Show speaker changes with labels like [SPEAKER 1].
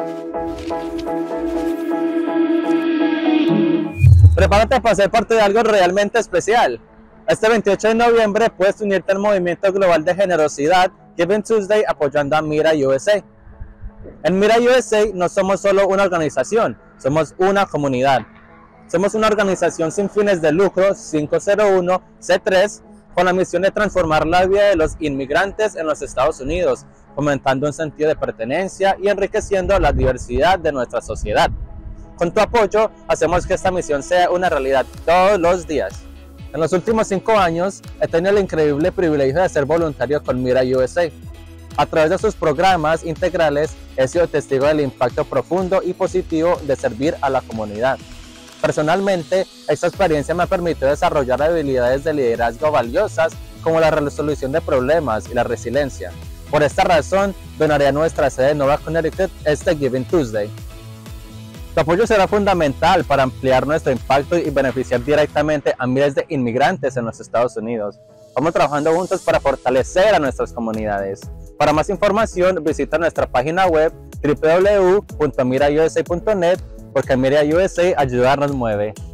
[SPEAKER 1] Prepárate para ser parte de algo realmente especial. Este 28 de noviembre puedes unirte al movimiento global de generosidad Giving Tuesday apoyando a Mira USA. En Mira USA no somos solo una organización, somos una comunidad. Somos una organización sin fines de lucro 501(c)(3 con la misión de transformar la vida de los inmigrantes en los Estados Unidos, fomentando un sentido de pertenencia y enriqueciendo la diversidad de nuestra sociedad. Con tu apoyo, hacemos que esta misión sea una realidad todos los días. En los últimos 5 años, he tenido el increíble privilegio de ser voluntario con Mira USA. A través de sus programas integrales, he sido testigo del impacto profundo y positivo de servir a la comunidad. Personalmente, esta experiencia me ha permitido desarrollar habilidades de liderazgo valiosas como la resolución de problemas y la resiliencia. Por esta razón, donaré a nuestra sede de Nova Connecticut este Giving Tuesday. Tu apoyo será fundamental para ampliar nuestro impacto y beneficiar directamente a miles de inmigrantes en los Estados Unidos. Vamos trabajando juntos para fortalecer a nuestras comunidades. Para más información, visita nuestra página web www.mirausa.net porque Mira USA ayudarnos mueve.